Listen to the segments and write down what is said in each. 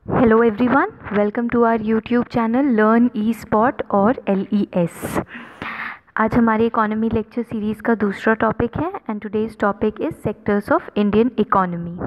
Hello everyone, welcome to our YouTube channel learn E spot और LES। आज हमारे economy lecture series का दूसरा टॉपिक है and today's topic is sectors of Indian economy.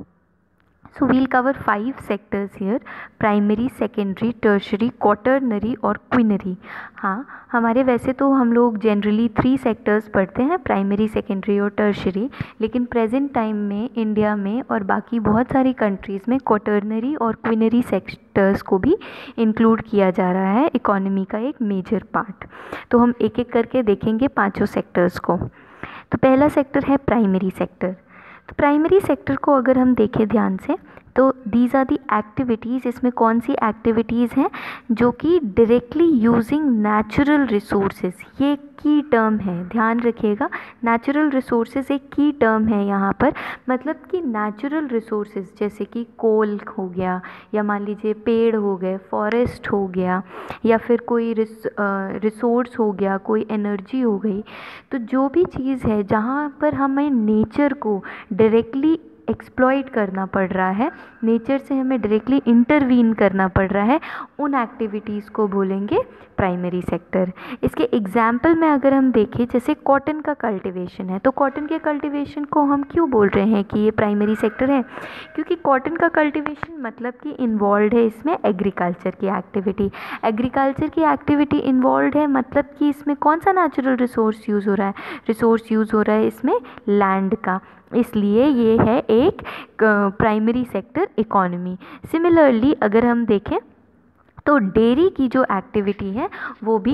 So we'll cover 5 sectors here: primary, secondary, tertiary, quaternary और quinary. हाँ, हमारे वैसे तो हम लोग जनरली 3 सेक्टर्स पढ़ते हैं, प्राइमरी, सेकेंडरी और टर्शरी, लेकिन प्रेजेंट टाइम में इंडिया में और बाकी बहुत सारी कंट्रीज़ में क्वाटरनरी और क्विनरी सेक्टर्स को भी इंक्लूड किया जा रहा है इकोनॉमी का एक मेजर पार्ट। तो हम एक एक करके देखेंगे पांचों सेक्टर्स को। तो पहला सेक्टर है प्राइमरी सेक्टर। तो प्राइमरी सेक्टर को अगर हम देखें ध्यान से तो दीज आर दी एक्टिविटीज़, इसमें कौन सी एक्टिविटीज़ हैं जो कि डायरेक्टली यूजिंग नेचुरल रिसोर्सेज, ये की टर्म है, ध्यान रखिएगा। नेचुरल रिसोर्सेज एक की टर्म है यहाँ पर, मतलब कि नेचुरल रिसोर्सेज जैसे कि कोल हो गया, या मान लीजिए पेड़ हो गए, फॉरेस्ट हो गया, या फिर कोई रिसोर्स हो गया, कोई एनर्जी हो गई। तो जो भी चीज़ है जहाँ पर हमें नेचर को डायरेक्टली एक्सप्लॉइट करना पड़ रहा है, नेचर से हमें डायरेक्टली इंटरवीन करना पड़ रहा है, उन एक्टिविटीज़ को बोलेंगे प्राइमरी सेक्टर। इसके एग्जाम्पल में अगर हम देखें, जैसे कॉटन का कल्टीवेशन है, तो कॉटन के कल्टीवेशन को हम क्यों बोल रहे हैं कि ये प्राइमरी सेक्टर है? क्योंकि कॉटन का कल्टीवेशन मतलब कि इन्वॉल्व है इसमें एग्रीकल्चर की एक्टिविटी। एग्रीकल्चर की एक्टिविटी इन्वॉल्व है मतलब कि इसमें कौन सा नेचुरल रिसोर्स यूज़ हो रहा है? रिसोर्स यूज़ हो रहा है इसमें लैंड का, इसलिए ये है एक प्राइमरी सेक्टर इकोनॉमी। सिमिलरली अगर हम देखें तो डेयरी की जो एक्टिविटी है वो भी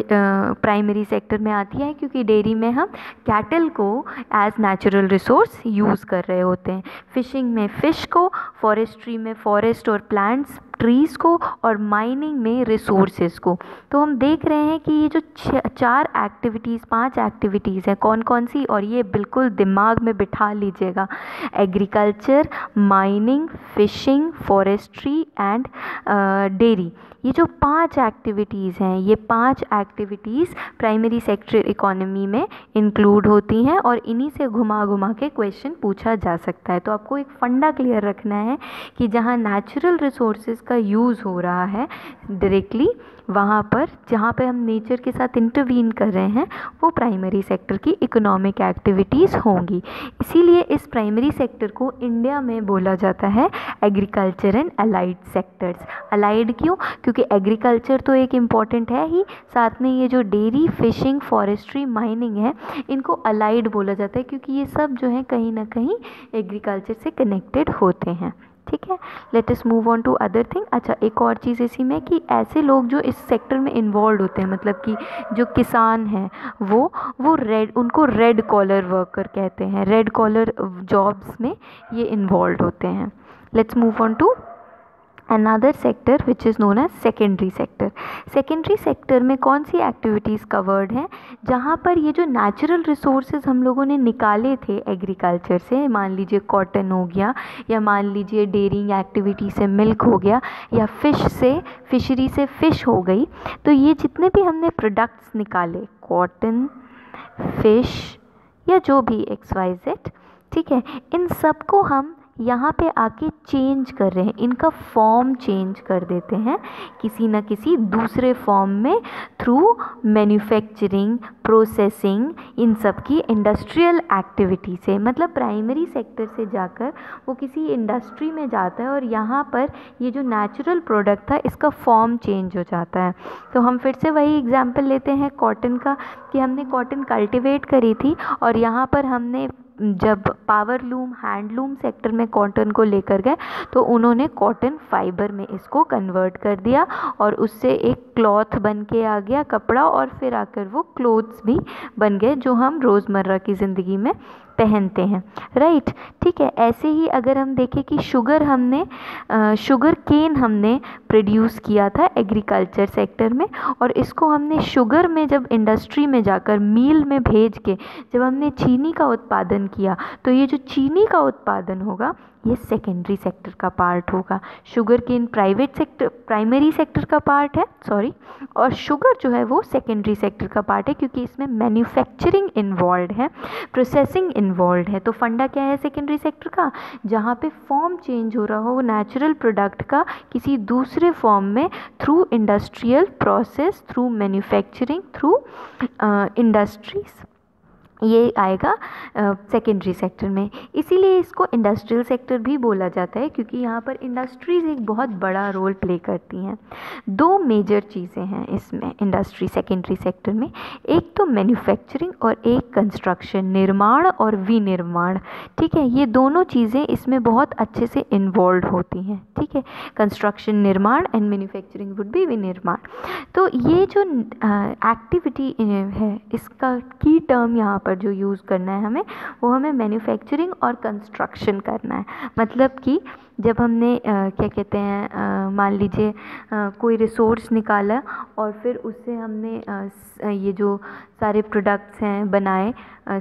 प्राइमरी सेक्टर में आती है, क्योंकि डेयरी में हम कैटल को एज नेचुरल रिसोर्स यूज़ कर रहे होते हैं। फिशिंग में फ़िश को, फॉरेस्ट्री में फॉरेस्ट और प्लांट्स, ट्रीज़ को, और माइनिंग में रिसोर्सेज को। तो हम देख रहे हैं कि ये जो 5 एक्टिविटीज़ हैं, कौन कौन सी, और ये बिल्कुल दिमाग में बिठा लीजिएगा: agriculture, mining, fishing, forestry and dairy. ये जो 5 एक्टिविटीज़ हैं, ये 5 एक्टिविटीज़ प्राइमरी सेक्टर इकोनॉमी में इंक्लूड होती हैं, और इन्हीं से घुमा घुमा के क्वेश्चन पूछा जा सकता है। तो आपको एक फंडा क्लियर रखना है कि जहाँ नेचुरल रिसोर्सेज का यूज़ हो रहा है डायरेक्टली, वहाँ पर जहाँ पे हम नेचर के साथ इंटरवीन कर रहे हैं, वो प्राइमरी सेक्टर की इकोनॉमिक एक्टिविटीज़ होंगी। इसीलिए इस प्राइमरी सेक्टर को इंडिया में बोला जाता है agriculture and allied sectors. Allied क्यों? क्योंकि एग्रीकल्चर तो एक इम्पॉर्टेंट है ही, साथ में ये जो डेयरी, फिशिंग, फॉरेस्ट्री, माइनिंग है, इनको अलाइड बोला जाता है, क्योंकि ये सब जो है कहीं ना कहीं एग्रीकल्चर से कनेक्टेड होते हैं। ठीक है, let us move on to other thing. अच्छा, एक और चीज़ इसी में कि ऐसे लोग जो इस सेक्टर में इन्वॉल्व होते हैं, मतलब कि जो किसान हैं वो रेड, उनको रेड कॉलर वर्कर कहते हैं, रेड कॉलर जॉब्स में ये इन्वॉल्व होते हैं। Let's move on to another sector which is known as secondary sector. Secondary sector में कौन सी एक्टिविटीज़ कवर्ड हैं? जहाँ पर ये जो नेचुरल रिसोर्सेज हम लोगों ने निकाले थे एग्रीकल्चर से, मान लीजिए कॉटन हो गया, या मान लीजिए डेयरिंग एक्टिविटी से मिल्क हो गया, या फिशरी से फ़िश हो गई, तो ये जितने भी हमने प्रोडक्ट्स निकाले, कॉटन, फिश, या जो भी XYZ, ठीक है, इन सब को हम यहाँ पे आके चेंज कर रहे हैं, इनका फॉर्म चेंज कर देते हैं किसी न किसी दूसरे फॉर्म में, थ्रू मैन्युफैक्चरिंग, प्रोसेसिंग, इन सब की इंडस्ट्रियल एक्टिविटी से। मतलब प्राइमरी सेक्टर से जाकर वो किसी इंडस्ट्री में जाता है, और यहाँ पर ये जो नेचुरल प्रोडक्ट था इसका फॉर्म चेंज हो जाता है। तो हम फिर से वही एग्जाम्पल लेते हैं कॉटन का, कि हमने कॉटन कल्टिवेट करी थी, और यहाँ पर हमने जब पावर लूम, हैंडलूम सेक्टर में कॉटन को लेकर गए, तो उन्होंने कॉटन फाइबर में इसको कन्वर्ट कर दिया, और उससे एक क्लॉथ बन के आ गया, कपड़ा, और फिर आकर वो क्लोथ्स भी बन गए जो हम रोज़मर्रा की ज़िंदगी में पहनते हैं, राइट। ठीक है, ऐसे ही अगर हम देखें कि शुगर केन हमने प्रोड्यूस किया था एग्रीकल्चर सेक्टर में, और इसको हमने शुगर में जब इंडस्ट्री में जाकर मील में भेज के जब हमने चीनी का उत्पादन किया, तो ये जो चीनी का उत्पादन होगा ये सेकेंडरी सेक्टर का पार्ट होगा। शुगर केन प्राइमरी सेक्टर का पार्ट है, सॉरी, और शुगर जो है वो सेकेंडरी सेक्टर का पार्ट है, क्योंकि इसमें मैन्युफैक्चरिंग इन्वॉल्व है, प्रोसेसिंग इन्वॉल्व है। तो फंडा क्या है सेकेंडरी सेक्टर का? जहाँ पे फॉर्म चेंज हो रहा हो नेचुरल प्रोडक्ट का किसी दूसरे फॉर्म में through industrial process, through manufacturing, through industries, ये आएगा सेकेंडरी सेक्टर में। इसीलिए इसको इंडस्ट्रियल सेक्टर भी बोला जाता है, क्योंकि यहाँ पर इंडस्ट्रीज़ एक बहुत बड़ा रोल प्ले करती हैं। दो मेजर चीज़ें हैं इसमें इंडस्ट्री सेकेंडरी सेक्टर में, एक तो मैन्युफैक्चरिंग और एक कंस्ट्रक्शन, निर्माण और विनिर्माण। ठीक है, ये दोनों चीज़ें इसमें बहुत अच्छे से इन्वॉल्व होती हैं। ठीक है, कंस्ट्रक्शन निर्माण एंड मैन्युफैक्चरिंग वुड बी विनिर्माण। तो ये जो एक्टिविटी है, इसका की टर्म यहाँ पर जो यूज़ करना है हमें, वो हमें मैन्युफैक्चरिंग और कंस्ट्रक्शन करना है। मतलब कि जब हमने क्या कहते हैं, मान लीजिए कोई रिसोर्स निकाला और फिर उससे हमने ये जो सारे प्रोडक्ट्स हैं बनाए,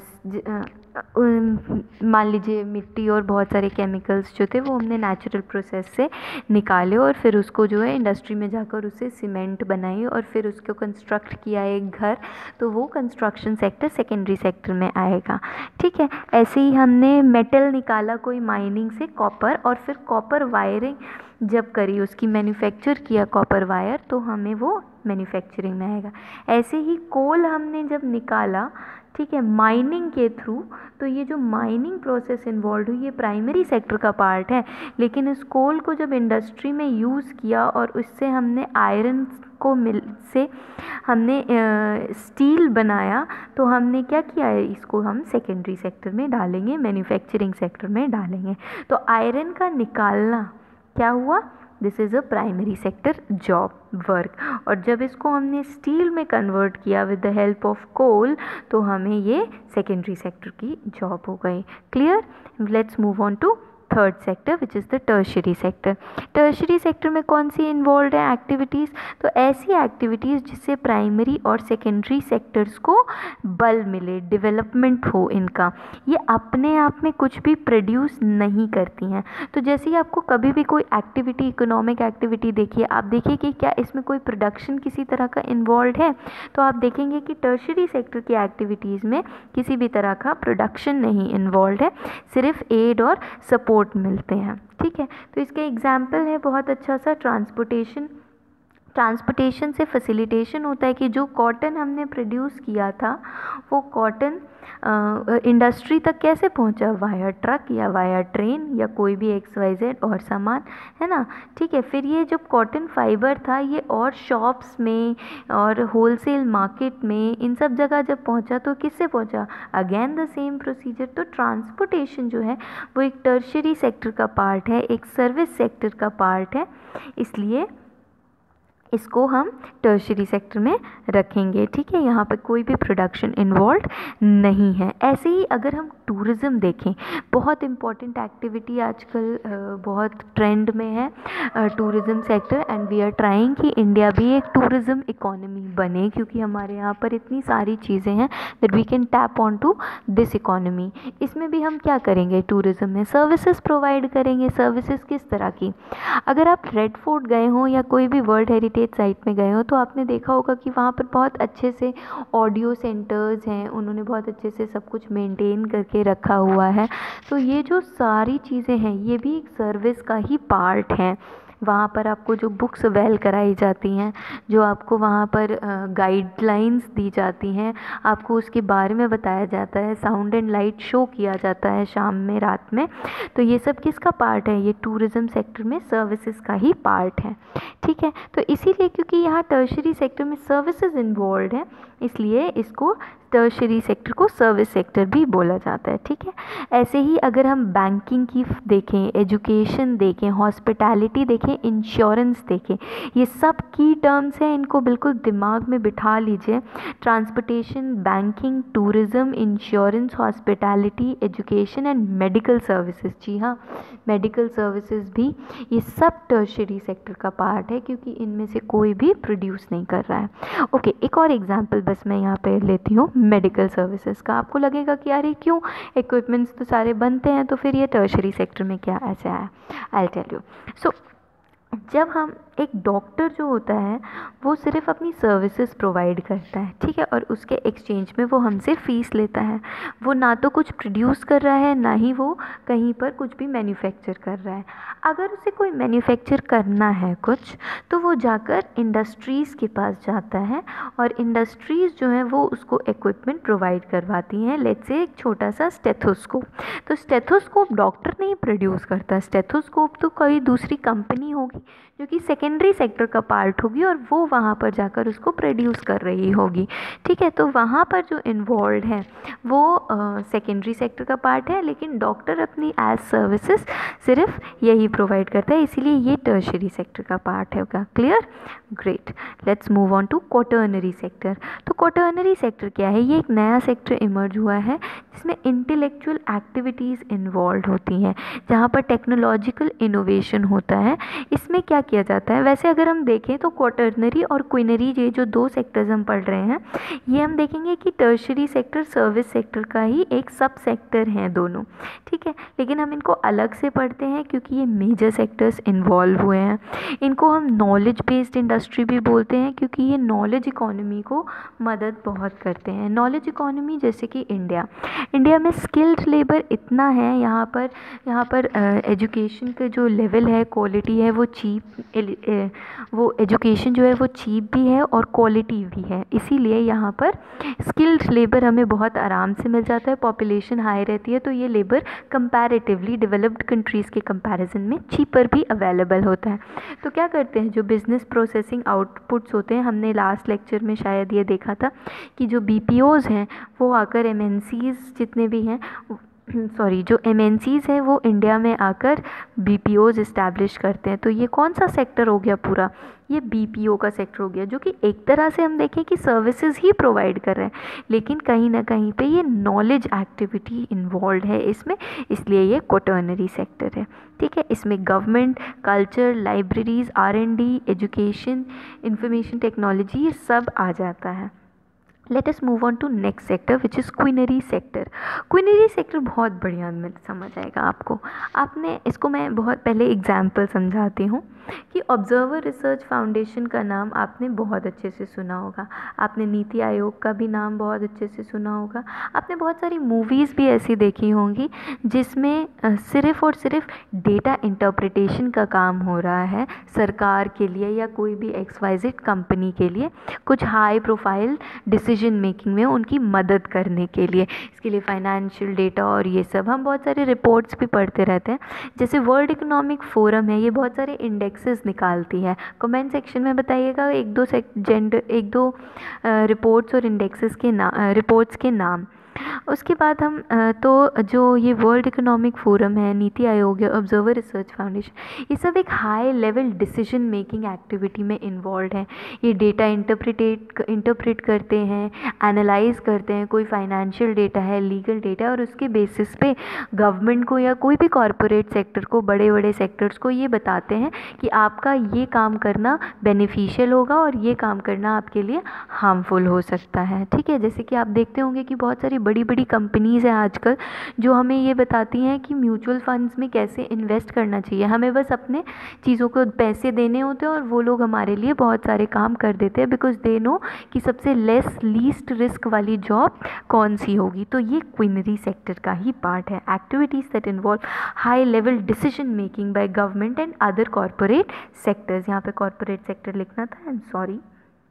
मान लीजिए मिट्टी और बहुत सारे केमिकल्स जो थे वो हमने नेचुरल प्रोसेस से निकाले और फिर उसको जो है इंडस्ट्री में जाकर उससे सीमेंट बनाई और फिर उसको कंस्ट्रक्ट किया एक घर, तो वो कंस्ट्रक्शन सेक्टर सेकेंडरी सेक्टर में आएगा। ठीक है, ऐसे ही हमने मेटल निकाला कोई माइनिंग से, कॉपर, और फिर कॉपर वायरिंग जब करी, उसकी मैन्युफैक्चर किया कॉपर वायर, तो हमें वो मैन्युफैक्चरिंग में आएगा। ऐसे ही कोल हमने जब निकाला, ठीक है, माइनिंग के थ्रू, तो ये जो माइनिंग प्रोसेस इन्वॉल्व हुई ये प्राइमरी सेक्टर का पार्ट है। लेकिन इस कोल को जब इंडस्ट्री में यूज़ किया और उससे हमने आयरन को मिल से हमने स्टील बनाया, तो हमने क्या किया है, इसको हम सेकेंडरी सेक्टर में डालेंगे, मैन्युफैक्चरिंग सेक्टर में डालेंगे। तो आयरन का निकालना क्या हुआ, this is a primary sector job work. और जब इसको हमने स्टील में कन्वर्ट किया with the help of coal, तो हमें ये सेकेंडरी सेक्टर की जॉब हो गई। Clear? Let's move on to third sector which is the tertiary sector. Tertiary sector में कौन सी इन्वॉल्व है एक्टिविटीज़? तो ऐसी एक्टिविटीज़ जिससे प्राइमरी और सेकेंडरी सेक्टर्स को बल मिले, डेवलपमेंट हो इनका। ये अपने आप में कुछ भी प्रोड्यूस नहीं करती हैं। तो जैसे ही आपको कभी भी कोई एक्टिविटी, इकोनॉमिक एक्टिविटी देखिए, आप देखिए कि क्या इसमें कोई प्रोडक्शन किसी तरह का इन्वॉल्व है, तो आप देखेंगे कि टर्शरी सेक्टर की एक्टिविटीज़ में किसी भी तरह का प्रोडक्शन नहीं इन्वॉल्व है, सिर्फ एड और सपोर्ट मिलते हैं। ठीक है, तो इसके एग्जाम्पल है बहुत अच्छा सा ट्रांसपोर्टेशन से फैसिलिटेशन होता है कि जो कॉटन हमने प्रोड्यूस किया था वो कॉटन इंडस्ट्री तक कैसे पहुंचा, वाया ट्रक या वाया ट्रेन या कोई भी XYZ और सामान, है ना। ठीक है, फिर ये जब कॉटन फाइबर था ये और शॉप्स में और होलसेल मार्केट में, इन सब जगह जब पहुंचा तो किससे पहुंचा, अगेन द सेम प्रोसीजर। तो ट्रांसपोर्टेशन जो है वो एक टर्शरी सेक्टर का पार्ट है, एक सर्विस सेक्टर का पार्ट है, इसलिए इसको हम टर्शरी सेक्टर में रखेंगे। ठीक है, यहाँ पर कोई भी प्रोडक्शन इन्वॉल्व नहीं है। ऐसे ही अगर हम टूरिज़्म देखें, बहुत इम्पॉर्टेंट एक्टिविटी आजकल बहुत ट्रेंड में है tourism sector, and we are trying कि इंडिया भी एक टूरिज़्म इकोनॉमी बने, क्योंकि हमारे यहाँ पर इतनी सारी चीज़ें हैं that we can tap on to this economy. इसमें भी हम क्या करेंगे, टूरिज़्म में सर्विसेज प्रोवाइड करेंगे। सर्विसेज किस तरह की? अगर आप रेड फोर्ट गए हों या कोई भी वर्ल्ड हेरिटेज साइट में गए हो तो आपने देखा होगा कि वहाँ पर बहुत अच्छे से ऑडियो सेंटर्स हैं, उन्होंने बहुत अच्छे से सब कुछ मेंटेन करके रखा हुआ है। तो ये जो सारी चीज़ें हैं ये भी एक सर्विस का ही पार्ट है। वहाँ पर आपको जो बुक्स अवेल कराई जाती हैं, जो आपको वहाँ पर गाइडलाइंस दी जाती हैं, आपको उसके बारे में बताया जाता है, साउंड एंड लाइट शो किया जाता है शाम में, रात में, तो ये सब किसका पार्ट है, ये टूरिज़्म सेक्टर में सर्विसेज का ही पार्ट है। ठीक है, तो इसीलिए क्योंकि यहाँ टर्शरी सेक्टर में सर्विसेज इन्वॉल्व है, इसलिए इसको टर्शरी सेक्टर को सर्विस सेक्टर भी बोला जाता है। ठीक है, ऐसे ही अगर हम बैंकिंग की देखें, एजुकेशन देखें, हॉस्पिटैलिटी देखें, इंश्योरेंस देखें, ये सब की टर्म्स हैं, इनको बिल्कुल दिमाग में बिठा लीजिए। Transportation, banking, tourism, insurance, hospitality, education and medical services. जी हाँ, मेडिकल सर्विसेज भी ये सब टर्शरी सेक्टर का पार्ट है, क्योंकि इनमें से कोई भी प्रोड्यूस नहीं कर रहा है। ओके, एक और एग्जांपल बस मैं यहाँ पे लेती हूँ मेडिकल सर्विसेज का। आपको लगेगा कि यार ये क्यों, इक्विपमेंट्स तो सारे बनते हैं, तो फिर ये टर्शरी सेक्टर में क्या ऐसे आया? I tell you. सो जब हम एक डॉक्टर जो होता है वो सिर्फ अपनी सर्विसेज प्रोवाइड करता है, ठीक है, और उसके एक्सचेंज में वो हमसे फ़ीस लेता है। वो ना तो कुछ प्रोड्यूस कर रहा है, ना ही वो कहीं पर कुछ भी मैन्युफैक्चर कर रहा है। अगर उसे कोई मैन्युफैक्चर करना है कुछ, तो वो जाकर इंडस्ट्रीज़ के पास जाता है और इंडस्ट्रीज़ जो हैं वो उसको इक्विपमेंट प्रोवाइड करवाती हैं। लेट्स से एक छोटा सा स्टेथोस्कोप, तो स्टेथोस्कोप डॉक्टर नहीं प्रोड्यूस करता, स्टेथोस्कोप तो कोई दूसरी कंपनी होगी जो कि सेकेंडरी सेक्टर का पार्ट होगी और वो वहाँ पर जाकर उसको प्रोड्यूस कर रही होगी, ठीक है। तो वहाँ पर जो इन्वॉल्व है वो सेकेंडरी सेक्टर का पार्ट है, लेकिन डॉक्टर अपनी एज सर्विसेज सिर्फ यही प्रोवाइड करता है, इसीलिए ये टर्शरी सेक्टर का पार्ट होगा। Clear, great. Let's move on to quaternary sector. तो क्वाटर्नरी सेक्टर क्या है? ये एक नया सेक्टर इमर्ज हुआ है जिसमें इंटेलेक्चुअल एक्टिविटीज़ इन्वॉल्व होती हैं, जहाँ पर टेक्नोलॉजिकल इनोवेशन होता है। इसमें क्या किया जाता है? वैसे अगर हम देखें तो क्वाटर्नरी और क्विनरी, ये जो दो सेक्टर्स हम पढ़ रहे हैं, ये हम देखेंगे कि टर्शरी सेक्टर सर्विस सेक्टर का ही एक सब सेक्टर हैं दोनों, ठीक है। लेकिन हम इनको अलग से पढ़ते हैं क्योंकि ये मेजर सेक्टर्स इन्वॉल्व हुए हैं। इनको हम नॉलेज बेस्ड इंडस्ट्री भी बोलते हैं क्योंकि ये नॉलेज इकोनॉमी को मदद बहुत करते हैं। नॉलेज इकोनॉमी जैसे कि इंडिया में स्किल्ड लेबर इतना है, यहाँ पर एजुकेशन का जो लेवल है, क्वालिटी है, वो वो एजुकेशन जो है वो चीप भी है और क्वालिटी भी है, इसीलिए यहाँ पर स्किल्ड लेबर हमें बहुत आराम से मिल जाता है। पॉपुलेशन हाई रहती है तो ये लेबर कंपैरेटिवली डेवलप्ड कंट्रीज़ के कंपैरिजन में चीपर भी अवेलेबल होता है। तो क्या करते हैं, जो बिज़नेस प्रोसेसिंग आउटपुट्स होते हैं, हमने लास्ट लेक्चर में शायद ये देखा था कि जो BPOs हैं वो आकर MNCs जितने भी हैं जो MNCs हैं वो इंडिया में आकर BPOs इस्टेब्लिश करते हैं। तो ये कौन सा सेक्टर हो गया? पूरा ये BPO का सेक्टर हो गया, जो कि एक तरह से हम देखें कि सर्विसेज ही प्रोवाइड कर रहे हैं, लेकिन कहीं ना कहीं पे ये नॉलेज एक्टिविटी इन्वॉल्व है इसमें, इसलिए ये क्वाटर्नरी सेक्टर है, ठीक है। इसमें government, culture, libraries, R&D, education, information technology, ये सब आ जाता है। Let us move on to next sector which is quinary sector. Quinary sector बहुत बढ़िया में समझ आएगा आपको। आपने इसको, मैं बहुत पहले एग्जाम्पल समझाती हूँ कि ऑब्जर्वर रिसर्च फाउंडेशन का नाम आपने बहुत अच्छे से सुना होगा, आपने नीति आयोग का भी नाम बहुत अच्छे से सुना होगा, आपने बहुत सारी मूवीज़ भी ऐसी देखी होंगी जिसमें सिर्फ़ और सिर्फ डेटा इंटरप्रिटेशन का काम हो रहा है सरकार के लिए या कोई भी XYZ कंपनी के लिए, कुछ हाई प्रोफाइल डिसीजन मेकिंग में उनकी मदद करने के लिए। इसके लिए फाइनेंशियल डेटा और ये सब हम बहुत सारे रिपोर्ट्स भी पढ़ते रहते हैं। जैसे वर्ल्ड इकोनॉमिक फोरम है, ये बहुत सारे इंडेक्सेस निकालती है। कमेंट सेक्शन में बताइएगा एक दो रिपोर्ट्स और इंडेक्सेस के रिपोर्ट्स के नाम। उसके बाद हम तो जो ये वर्ल्ड इकोनॉमिक फोरम है, नीति आयोग है, ऑब्जर्वर रिसर्च फाउंडेशन, ये सब एक high level decision making activity में इन्वॉल्व हैं। ये डेटा इंटरप्रेट करते हैं, एनालाइज करते हैं, कोई फाइनेंशियल डेटा है, लीगल डेटा है, और उसके बेसिस पे गवर्नमेंट को या कोई भी कॉरपोरेट सेक्टर को, बड़े बड़े सेक्टर्स को ये बताते हैं कि आपका ये काम करना बेनिफिशियल होगा और ये काम करना आपके लिए हार्मफुल हो सकता है, ठीक है। जैसे कि आप देखते होंगे कि बहुत सारी बड़ी बड़ी कंपनीज़ हैं आजकल जो हमें ये बताती हैं कि म्यूचुअल फंड्स में कैसे इन्वेस्ट करना चाहिए। हमें बस अपने चीज़ों को पैसे देने होते हैं और वो लोग हमारे लिए बहुत सारे काम कर देते हैं, बिकॉज दे नो कि सबसे लीस्ट रिस्क वाली जॉब कौन सी होगी। तो ये क्विनरी सेक्टर का ही पार्ट है, activities that involve high level decision making by government and other corporate sectors. यहाँ पे कॉरपोरेट सेक्टर लिखना था, आई एम सॉरी।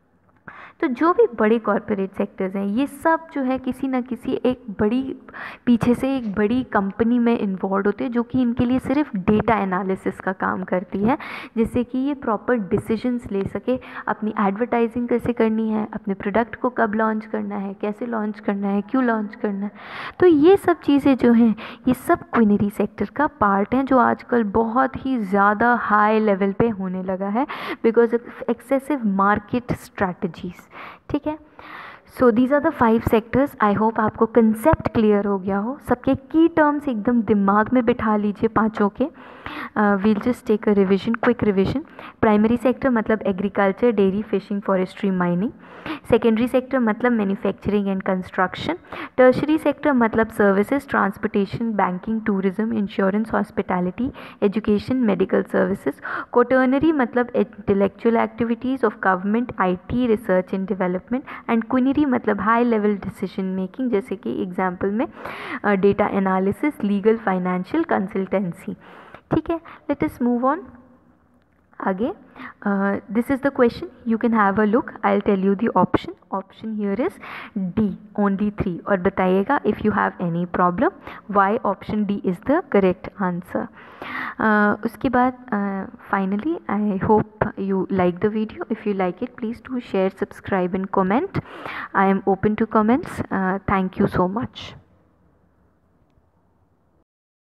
तो जो भी बड़े कॉरपोरेट सेक्टर्स हैं ये सब जो है किसी न किसी एक बड़ी, पीछे से एक बड़ी कंपनी में इन्वॉल्व होते हैं जो कि इनके लिए सिर्फ डेटा एनालिसिस का काम करती है, जिससे कि ये प्रॉपर डिसीजंस ले सके, अपनी एडवर्टाइजिंग कैसे करनी है, अपने प्रोडक्ट को कब लॉन्च करना है, कैसे लॉन्च करना है, क्यों लॉन्च करना है। तो ये सब चीज़ें जो हैं ये सब क्विनरी सेक्टर का पार्ट हैं, जो आजकल बहुत ही ज़्यादा हाई लेवल पे होने लगा है because of excessive market strategies, ठीक है। So these are the 5 sectors. I hope आपको कंसेप्ट क्लियर हो गया हो, सबके की टर्म्स एकदम दिमाग में बिठा लीजिए पांचों के। We'll just take a revision, quick revision. Primary sector मतलब agriculture, dairy, fishing, forestry, mining. Secondary sector मतलब manufacturing and construction. Tertiary sector मतलब services, transportation, banking, tourism, insurance, hospitality, education, medical services. Quaternary मतलब intellectual activities of government, IT, research and development. And quinary मतलब high level decision making, जैसे कि example में data analysis, legal, financial, consultancy. ठीक है, let us move on आगे। This is the question, you can have a look. I will tell you the option. Option here is D, only 3, और बताइएगा if you have any problem why option D is the correct answer. उसके बाद finally I hope you like the video. If you like it, please do share, subscribe and comment. I am open to comments. Thank you so much.